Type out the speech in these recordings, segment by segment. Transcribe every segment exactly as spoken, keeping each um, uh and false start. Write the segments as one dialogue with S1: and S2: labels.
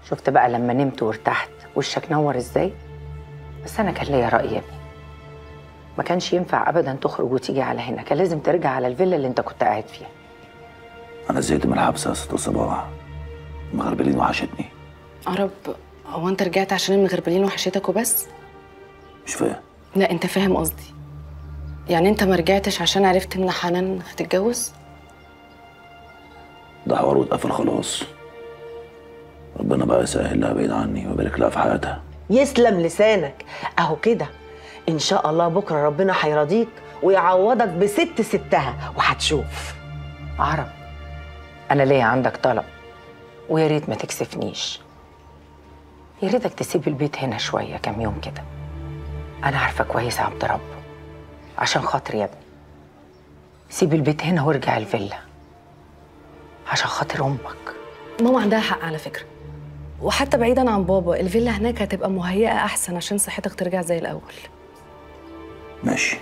S1: شفت بقى لما نمت وارتحت وشك نور ازاي؟ بس انا كان ليا رأي يا ابني. ما كانش ينفع ابدا تخرج وتيجي على هنا، كان لازم ترجع على الفيلا اللي انت كنت قاعد فيها.
S2: انا زهقت من الحبس يا ست صباح. المغربلين وحشتني.
S3: عرب، هو انت رجعت عشان المغربلين وحشتك وبس؟
S2: مش فاهم.
S3: لا انت فاهم قصدي. يعني انت ما رجعتش عشان عرفت ان حنان هتتجوز؟
S2: ده حوار واتقفل خلاص. ربنا بقى يسهل لها بعيد عني ويبارك لها في حياتها.
S4: يسلم لسانك. اهو كده ان شاء الله بكره ربنا هيرضيك ويعوضك بست ستها وهتشوف.
S1: عرب، انا ليا عندك طلب ويا ريت ما تكسفنيش. يا ريتك تسيب البيت هنا شويه كام يوم كده. انا عارفه كويس يا عبد رب، عشان خاطري يا ابني سيب البيت هنا وارجع الفيلا عشان خاطر امك.
S3: ماما عندها حق على فكره، وحتى بعيدا عن بابا الفيلا هناك هتبقى مهيئه احسن عشان صحتك ترجع زي الاول.
S2: ماشي،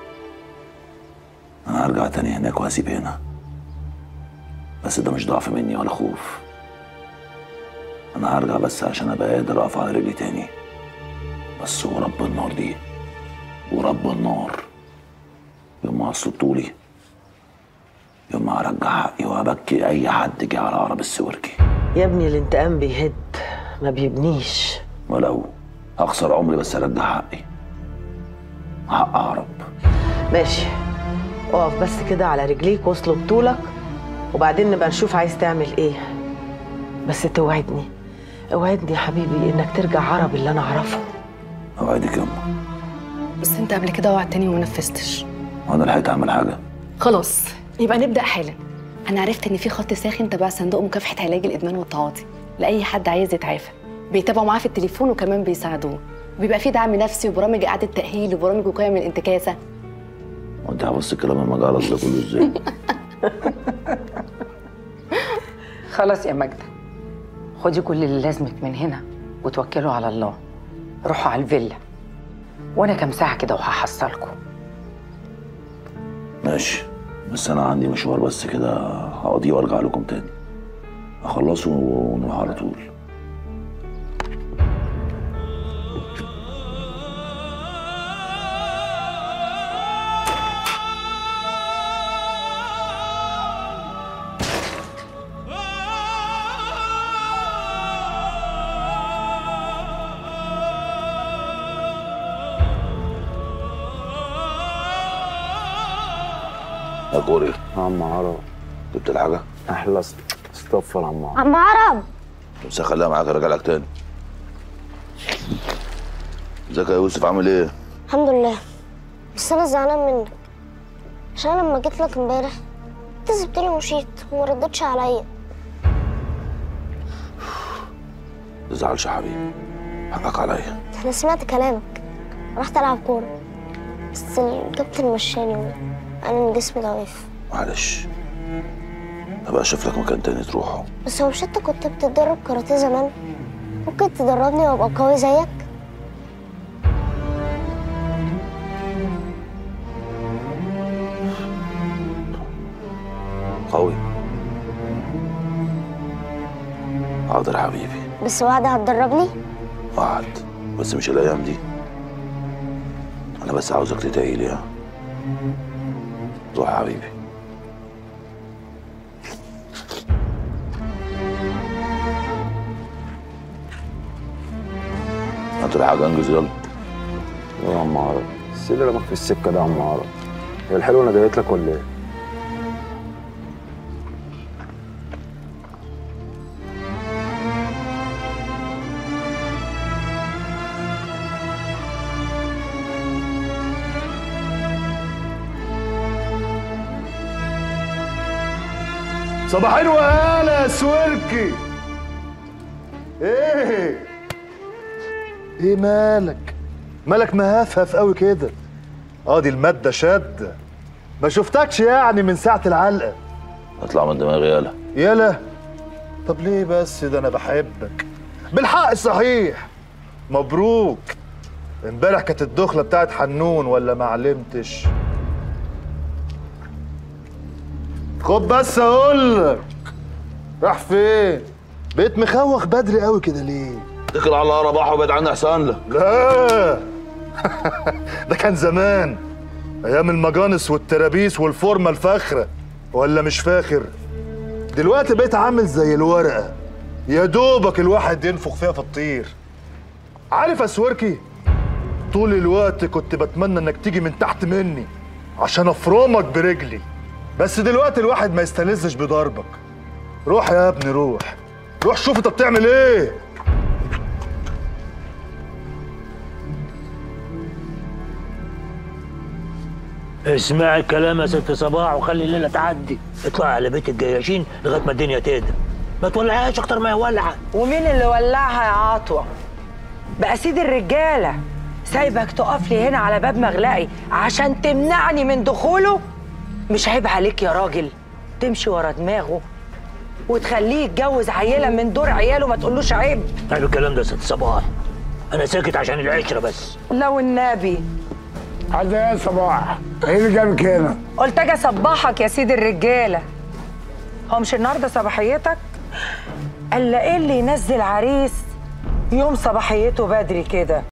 S2: انا هرجع تاني هناك وهسيب هنا، بس ده مش ضعف مني ولا خوف. انا هرجع بس عشان ابقى قادر اقف على رجلي تاني. بس ورب النار دي، ورب النار، يوم ما هصلوا لي، يوم ما هرجع حقي وهبكي اي حد جه على عرب السوركي.
S4: يا ابني الانتقام بيهد ما بيبنيش.
S2: ولو هخسر عمري بس ارجع حقي، حق عرب.
S4: ماشي، اقف بس كده على رجليك واصله بطولك وبعدين نبقى نشوف عايز تعمل ايه. بس توعدني، اوعدني يا حبيبي انك ترجع عرب اللي انا اعرفه.
S2: اوعدك يما.
S3: بس انت قبل كده وعدتني وما نفذتش.
S2: وانا لحقت اعمل حاجه؟
S3: خلاص يبقى نبدا حالا. انا عرفت ان في خط ساخن تبع صندوق مكافحه علاج الادمان والتعاطي لاي حد عايز يتعافى. بيتابعوا معاه في التليفون وكمان بيساعدوه، وبيبقى في دعم نفسي وبرامج اعاده تاهيل وبرامج وقايه من الانتكاسه.
S2: وانت حفظت الكلام المجعلص ده كله ازاي؟
S1: خلاص يا ماجدة، خدي كل اللي لازمك من هنا وتوكلوا على الله. روحوا على الفيلا وانا كام ساعه كده وهحصلكم.
S2: ماشي، بس انا عندي مشوار بس كده هقضيه وارجع لكم تاني. اخلصه ونروح على طول. يا كوري.
S5: عم عرب،
S2: جبت الحاجة؟
S5: أحلى استغفر عم عرب.
S6: عم عرب،
S2: بس خليها معاك ارجع لك تاني. ازيك يا يوسف، عامل ايه؟
S6: الحمد لله. بس أنا زعلان منك عشان لما جيت لك امبارح أنت سبتني ومشيت وما ردتش عليا.
S2: متزعلش يا حبيبي، حقك عليا.
S6: أنا سمعت كلامك، رحت ألعب كورة بس الكابتن مشاني وقال إن جسمي ضعيف.
S2: معلش، هبقى اشوف لك مكان تاني تروحه.
S6: بس هو مش أنت كنت بتتدرب كاراتيه زمان؟ ممكن تدربني وأبقى قوي زيك؟
S2: قوي؟ حاضر حبيبي.
S6: بس وعد هتدربني؟
S2: وعد، بس مش الايام دي. انا بس عاوزك تدعي لي. ها، روح يا حبيبي. هات الحاجة، انجز يلا.
S5: يا عم عرب، السيل اللي رماك في السكة ده يا عم عرب. هي الحلوة أنا جايت لك ولا إيه؟
S7: صباحين وهلا يا سويركي. ايه ايه مالك مالك مهفهف قوي كده؟ اه دي الماده شاده، ما شفتكش يعني من ساعه العلقه.
S2: اطلع من دماغي يالا.
S7: يالا؟ طب ليه بس؟ ده انا بحبك بالحق. صحيح، مبروك. امبارح كانت الدخله بتاعت حنون ولا ما علمتش؟ خد بس اقول لك. راح فين؟ بقيت مخوخ بدري قوي كده ليه؟
S2: اتكل على الله رباح وابعد عني احسن لك.
S7: لا ده كان زمان، ايام المجانس والترابيس والفورمه الفاخره، ولا مش فاخر؟ دلوقتي بقيت عامل زي الورقه، يا دوبك الواحد ينفخ فيها في الطير. عارف يا سويركي، طول الوقت كنت بتمنى انك تيجي من تحت مني عشان افرمك برجلي، بس دلوقتي الواحد ما يستلذش بضربك. روح يا ابني روح، روح شوف انت بتعمل ايه.
S8: اسمعي الكلام يا ست صباح وخلي الليله تعدي. اطلعي على بيت الجياشين لغايه ما الدنيا تهدى، ما تولعهاش اكتر ما هي ولعه.
S1: ومين اللي ولعها يا عطوه؟ بقى سيد الرجاله سايبك تقف لي هنا على باب مغلقي عشان تمنعني من دخوله؟ مش عيب عليك يا راجل تمشي ورا دماغه وتخليه يتجوز عيله من دور عياله؟ ما تقولوش عيب.
S8: طيب الكلام ده يا ست صباح، انا ساكت عشان العشره بس.
S1: لو النبي.
S9: عايزه ايه يا صباح؟ ايه اللي جابك هنا؟
S1: قلت اجي اصبحك يا سيد الرجاله. هو مش النهارده صباحيتك؟ الا ايه اللي ينزل عريس يوم صباحيته بدري كده؟